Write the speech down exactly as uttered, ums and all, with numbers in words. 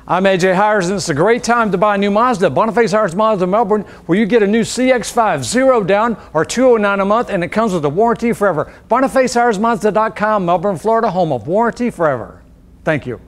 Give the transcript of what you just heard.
I'm A J Hiers, and it's a great time to buy a new Mazda. Boniface Hiers Mazda Melbourne, where you get a new C X five, zero down or two oh nine a month, and it comes with a warranty forever. Boniface Hiers Mazda dot com, Melbourne, Florida, home of warranty forever. Thank you.